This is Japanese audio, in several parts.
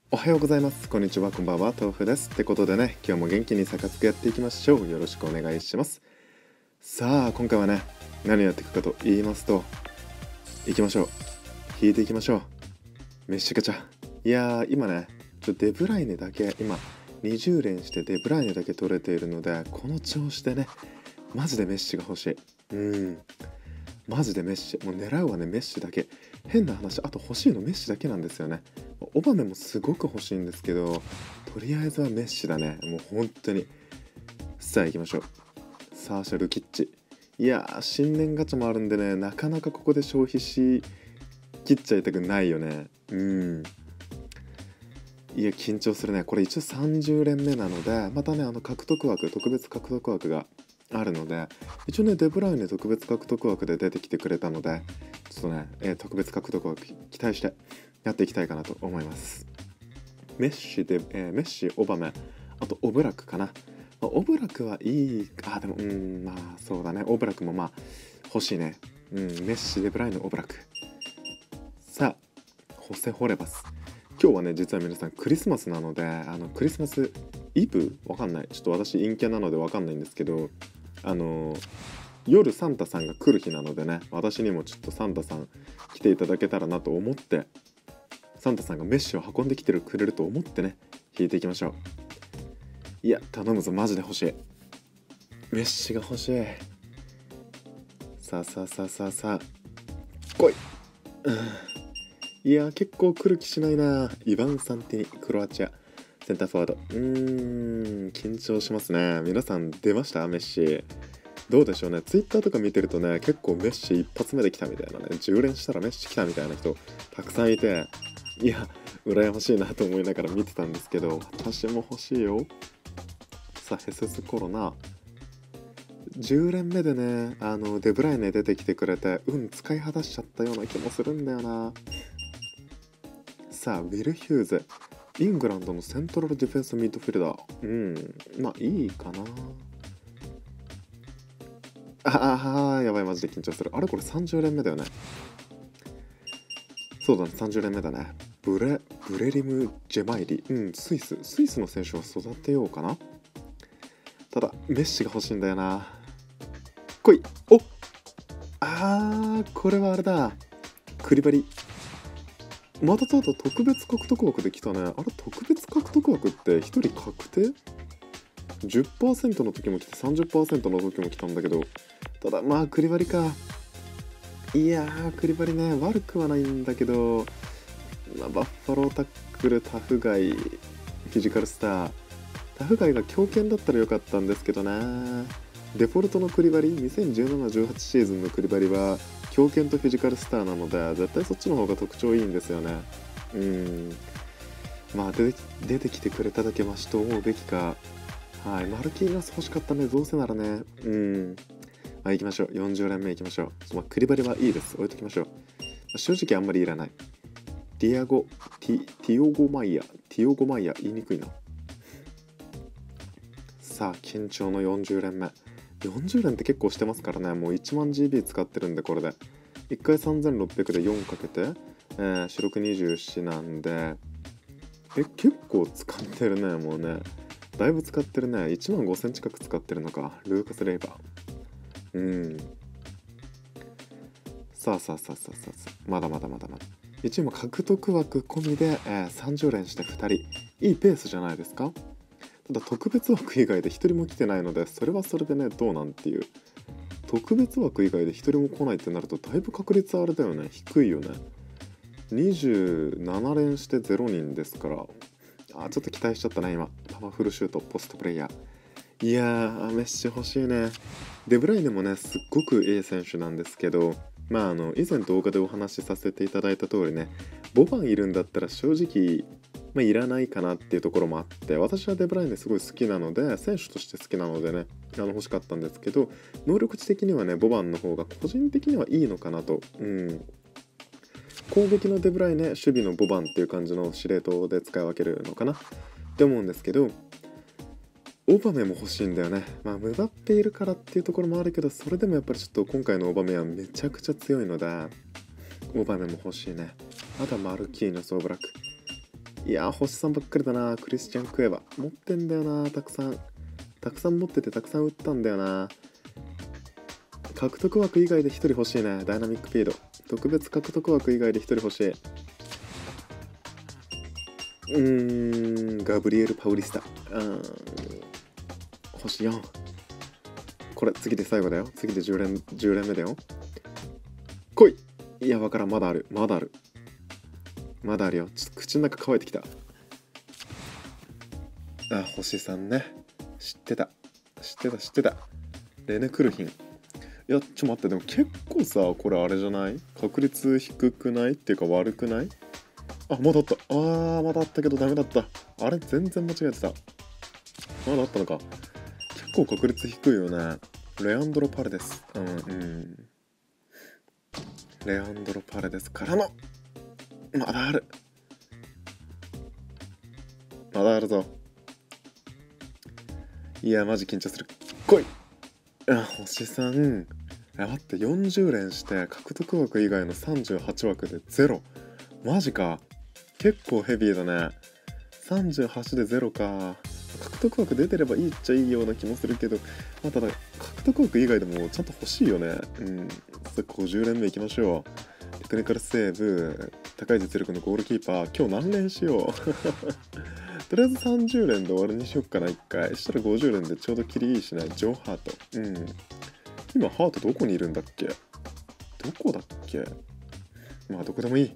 おはようございます。こんにちは、こんばんは、豆腐です。ってことでね、今日も元気にサクサクやっていきましょう。よろしくお願いします。さあ、今回はね、何をやっていくかと言いますと、行きましょう。引いていきましょう。メッシガチャ。いやー、今ね、デブライネだけ、今、20連してデブライネだけ取れているので、この調子でね、マジでメッシが欲しい。マジでメッシ。もう狙うはね、メッシだけ。変な話、あと欲しいのメッシだけなんですよね。オバメもすごく欲しいんですけど、とりあえずはメッシだね。もう本当に。さあ行きましょう。サーシャ・ルキッチ。いやー、新年ガチャもあるんでね、なかなかここで消費しきっちゃいたくないよね。いや、緊張するね。これ一応30連目なので、またね、獲得枠、特別獲得枠があるので、一応ね、デブライネ特別獲得枠で出てきてくれたので、ちょっとね、特別獲得枠期待してやっていきたいかなと思います。メッシで、メッシ、オバメ、あとオブラクかな。オブラクはいい、でも、まあそうだね、オブラクもまあ欲しいね。メッシ、デブライネ、オブラク。さあ、ホセ・ホレバス。今日はね、実は皆さんクリスマスなので、クリスマスイブわかんない。ちょっと私陰キャなのでわかんないんですけど、夜サンタさんが来る日なのでね、私にもちょっとサンタさん来ていただけたらなと思って、サンタさんがメッシを運んできてくれると思ってね、引いていきましょう。いや、頼むぞ、マジで欲しい。メッシが欲しい。さあさあさあさあさあ、来い。いや、結構来る気しないな。イヴァン・サンティニ、クロアチアセンターフォワード。緊張しますね。皆さん出ましたメッシ。どうでしょうね。ツイッターとか見てるとね、結構メッシ一発目で来たみたいなね、10連したらメッシ来たみたいな人たくさんいて、いや、羨ましいなと思いながら見てたんですけど、私も欲しいよ。さあ、ヘセスコロナ。10連目でね、デブライネ出てきてくれて、使い果たしちゃったような気もするんだよな。さあ、ウィル・ヒューズ。イングランドのセントラルディフェンスミッドフィルダー。まあいいかな。やばい、マジで緊張する。あれこれ30連目だよね。そうだね、30連目だね。ブレリム・ジェマイリ。スイスの選手を育てようかな。ただ、メッシが欲しいんだよな。来い。これはあれだ。クリバリ。また特別獲得枠できたね。あれ、特別獲得枠って1人確定？ 10% の時も来て 30% の時も来たんだけど、ただまあクリバリか。いやー、クリバリね、悪くはないんだけど、バッファロータックル、タフガイ、フィジカルスター。タフガイが強肩だったらよかったんですけどな。デフォルトのクリバリ、2017-18シーズンのクリバリは強肩とフィジカルスターなので、絶対そっちの方が特徴いいんですよね。まあ出てきてくれただけマシと思うべきか。はい、マルキーナス欲しかったね、どうせならね。行きましょう。40連目行きましょう。クリバリはいいです。置いときましょう。正直あんまりいらない。ティオゴマイヤ。言いにくいな。さあ、緊張の40連目。40連って結構してますからね。もう1万 GB 使ってるんで、これで。1回3600で4かけて、四六24なんで、結構使ってるね、もうね。だいぶ使ってるね。1万5000近く使ってるのか。ルーカス・レイバー。さあ。まだ。一応今獲得枠込みで、30連して2人。いいペースじゃないですか。ただ特別枠以外で1人も来てないので、それはそれでね、どうなんていう。特別枠以外で1人も来ないってなると、だいぶ確率あれだよね。低いよね。27連して0人ですから。ちょっと期待しちゃったね、今。パワフルシュート、ポストプレイヤー。いやー、メッシ欲しいね。デブライネもね、すっごくいい選手なんですけど、以前動画でお話しさせていただいた通りね、ボバンいるんだったら正直、いらないかなっていうところもあって、私はデブライネすごい好きなので、選手として好きなのでね、欲しかったんですけど、能力値的にはね、ボバンの方が個人的にはいいのかなと。攻撃のデブライネ、守備のボバンっていう感じの司令塔で使い分けるのかなって思うんですけど、オバメも欲しいんだよね。ムバッペいるからっていうところもあるけど、それでもやっぱりちょっと今回のオバメはめちゃくちゃ強いので、オバメも欲しいね。あとはマルキーノス・オブラック。 いやー、星さんばっかりだな。クリスチャン・クエバ持ってんだよな。たくさん持っててたくさん売ったんだよな。獲得枠以外で1人欲しいね。ダイナミックピード特別獲得枠以外で1人欲しい。ガブリエル・パウリスタ。星4。これ次で最後だよ。次で10連目だよ。来い。いや、わからん。まだあるよ。ちょっと口の中乾いてきた。星さんね。知ってた。レネクルヒン。いや、ちょ待って、でも結構さ、これあれじゃない？確率低くないっていうか悪くない？まだあった。まだあったけどダメだった。あれ全然間違えてた。まだあったのか。結構確率低いよね。レアンドロ・パレデス。レアンドロ・パレデスからのまだあるぞ。いや、マジ緊張する。来い。星さん。待って、40連して獲得枠以外の38枠で0。マジか。結構ヘビーだね。38で0か。獲得枠出てればいいっちゃいいような気もするけど、ただ獲得枠以外でもちゃんと欲しいよね。50連目いきましょう。テクニカルセーブ、高い実力のゴールキーパー。今日何連しよう。とりあえず30連で終わりにしよっかな。1回したら50連でちょうど切りいいしね。ジョー・ハート。今ハートどこにいるんだっけ？どこだっけ？どこでもいい。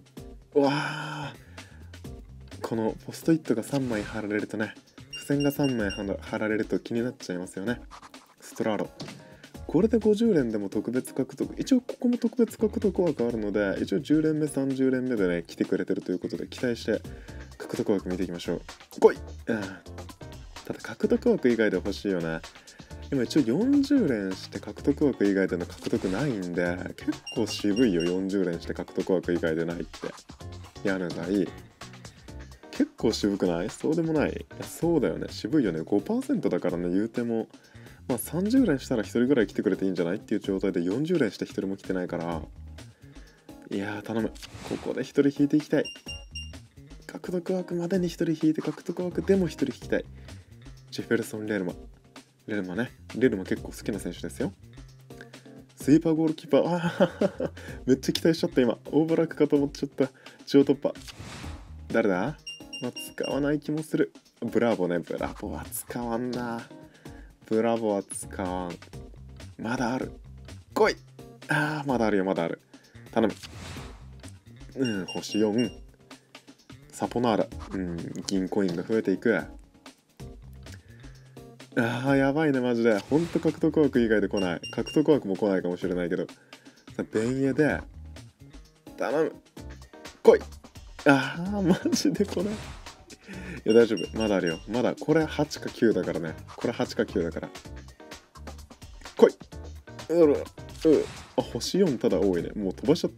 このポストイットが3枚貼られるとね、付箋が3枚貼られると気になっちゃいますよね。ストラーロ。これで50連でも特別獲得。一応ここも特別獲得枠あるので、一応10連目30連目でね来てくれてるということで期待して獲得枠見ていきましょう。来い。ただ獲得枠以外で欲しいよね。今一応40連して獲得枠以外での獲得ないんで、結構渋いよ。40連して獲得枠以外でないってやるがいい。結構渋くない？そうでもない？いや、そうだよね。渋いよね。5% だからね、言うても30連したら1人ぐらい来てくれていいんじゃないっていう状態で40連して1人も来てないから、いやー頼む。ここで1人引いていきたい。獲得枠までに1人引いて獲得枠でも1人引きたい。ジェフェルソン・レルマね。レルマ結構好きな選手ですよ。スイーパーゴールキーパー。めっちゃ期待しちゃった今。オーバーラックかと思っちゃった。中央突破。誰だ？使わない気もする。ブラボね。ブラボは使わんな。ブラボは使わん。まだある。来い。まだあるよ。頼む。星4。サポナーラ。銀コインが増えていく。やばいね、マジで。ほんと獲得枠以外で来ない。獲得枠も来ないかもしれないけど。ベンエで、頼む。来い。マジで来ない。いや、大丈夫。まだあるよ。まだ、これ8か9だからね。来い。星4ただ多いね。もう飛ばしちゃった。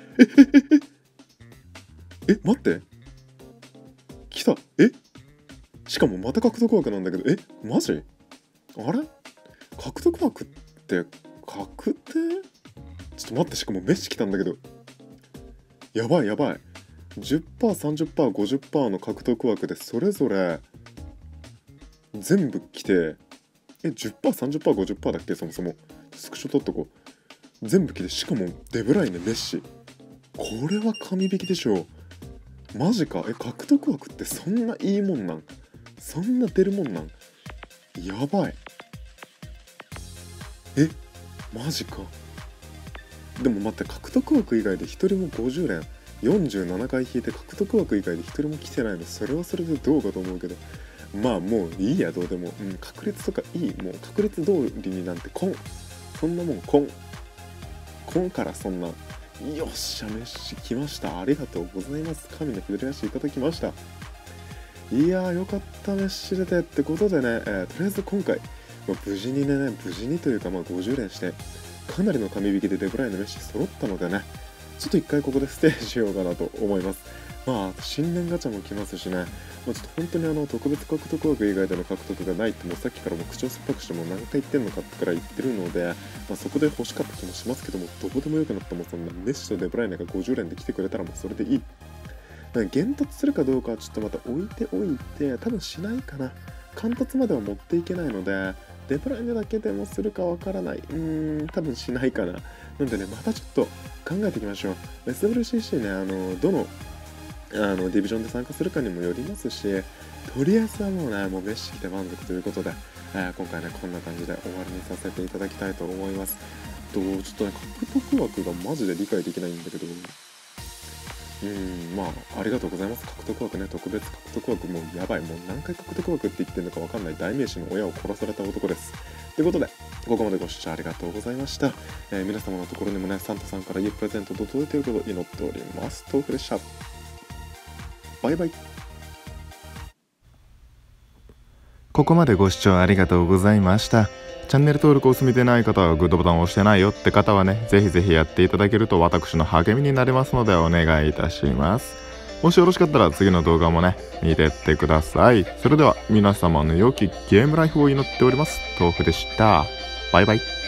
待って。来た。しかもまた獲得枠なんだけど、マジ？あれ？獲得枠って確定？ちょっと待って、しかもメッシ来たんだけど。やばい。10%、30%、50% の獲得枠でそれぞれ全部来て、10%、30%、50% だっけ？そもそも。スクショ取っとこう。全部来て、しかもデブライネ、メッシ。これは神引きでしょ。マジか。獲得枠ってそんないいもんなん？そんな出るもんなん？やばい。マジか。でも待って、獲得枠以外で1人も50連47回引いて獲得枠以外で1人も来てないの、それはそれでどうかと思うけど、もういいや、どうでも。確率とかいい。もう確率通りになんてそんなもんコンからそんな。よっしゃ、メッシ来ました。ありがとうございます。神の左足いただきました。いやー、よかった、メッシ出てってことでね、とりあえず今回、無事にというか50連してかなりの神引きでデブライネ、メッシ揃ったのでね、ちょっと一回ここでステージしようかなと思います。新年ガチャも来ますしね、ちょっと本当に特別獲得枠以外での獲得がないってもうさっきからも口を酸っぱくしても何回言ってんのかってから言ってるので、そこで欲しかった気もしますけども、どこでもよくなったもうそんなメッシとデブライネが50連で来てくれたらもうそれでいい。 幻突するかどうかはちょっとまた置いておいて、多分しないかな。貫突までは持っていけないので、デブライネだけでもするかわからない。多分しないかな。なんでね、またちょっと考えていきましょう。SWCC ね、どのディビジョンで参加するかにもよりますし、とりあえずはもうね、もうメッシ来て満足ということで、今回ね、こんな感じで終わりにさせていただきたいと思います。ちょっとね、獲得枠がマジで理解できないんだけど、まあ、ありがとうございます。獲得枠ね、特別獲得枠、もうやばい、もう何回獲得枠って言ってるのかわかんない代名詞の親を殺された男です。ということで、ここまでご視聴ありがとうございました。皆様のところにもね、サンタさんからいいプレゼントと届いていることを祈っております。豆腐でした。バイバイ。 ここまでご視聴ありがとうございました。チャンネル登録を済みでない方はグッドボタンを押してないよって方はね、ぜひぜひやっていただけると私の励みになりますのでお願いいたします。もしよろしかったら次の動画もね、見てってください。それでは皆様の良きゲームライフを祈っております。豆腐でした。バイバイ。